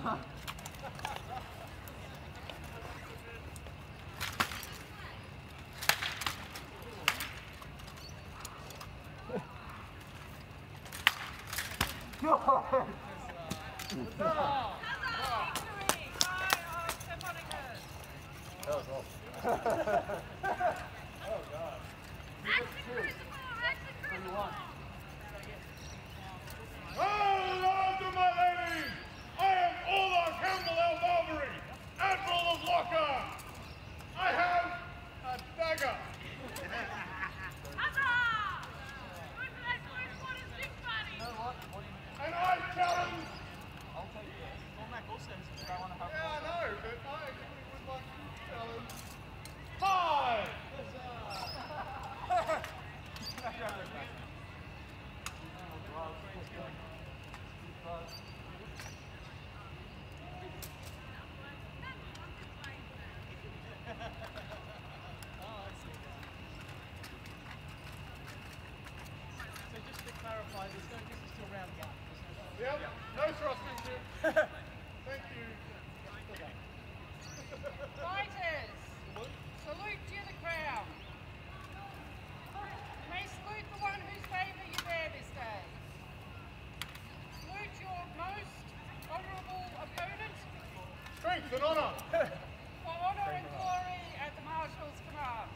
An honour. For honour and glory at the Marshal's command.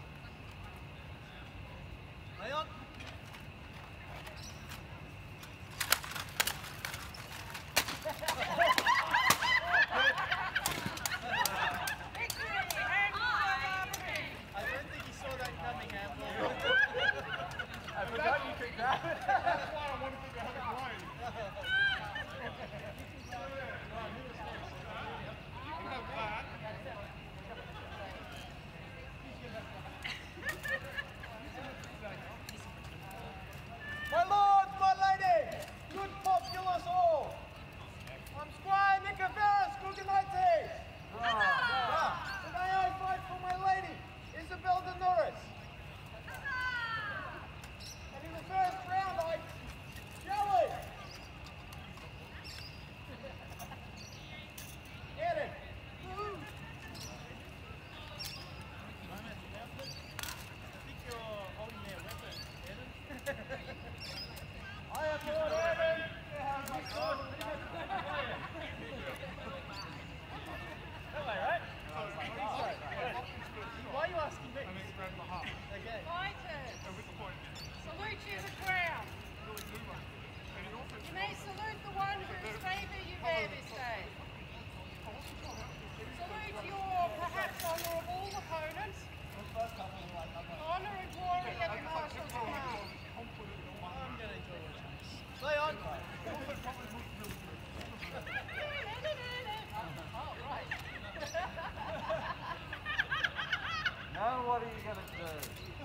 Leon. Victory and armory. I don't think he saw that coming, Amber. I forgot you took that. That's why I wanted to have a grind. My lords, my ladies, good populace all. I'm Squire Nicoveras Guggenheim. Today I fight for my lady, Isabel de Norris. And in the first round I challenge. Get it. I am Lord Evan. That way, right? Why are you asking me? Okay. Fighters, salute you the crown. You may salute the one whose favour you bear this day. Salute your perhaps honourable opponent. Honour and glory at the Marshal's command. I'm going to enjoy watching this. Play on. Oh, right. Now what are you going to do?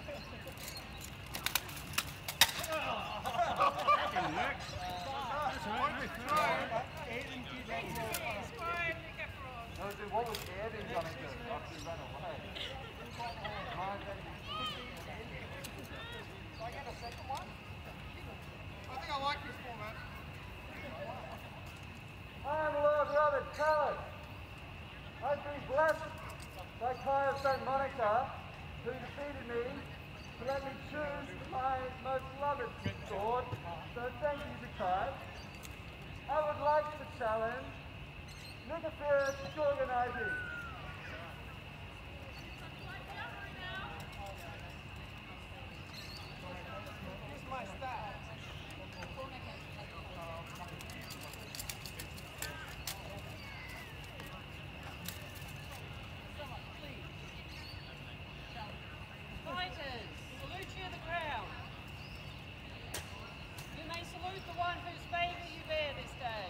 What was Evan going to do after he ran away? I get a second one? I think I like this format. I am Lord Robert Cullen. I've been blessed by Caius St. Monica, who defeated me, to let me choose my most beloved sword. So thank you to Caius. I would like to challenge Nicoveras Guggenheim. Here's my stat. Fighters, salute you the crown. You may salute the one whose favour you bear this day.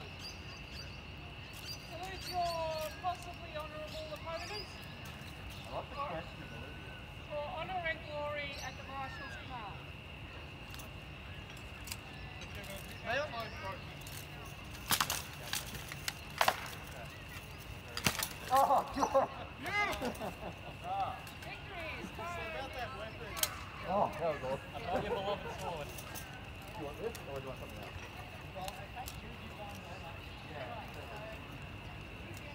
Salute your possibly honourable opponent. What's the question, Olivia? For honour and glory at the Marshal's command. Leon. Oh, God! Victory is So about that weapon. Oh, that was awesome. I love your beloved sword. You want this, or do you want something else?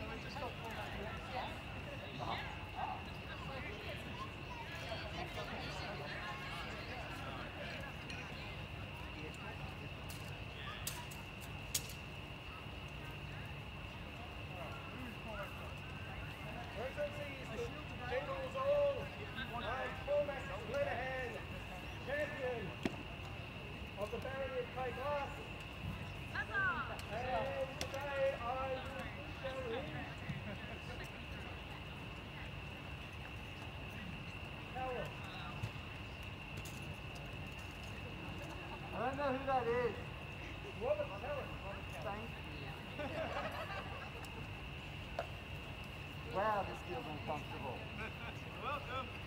Of the barrier play glasses. And today I will be showing Callum. I don't know who that is. Robert Callum. Thank you. Wow, this feels uncomfortable. Welcome.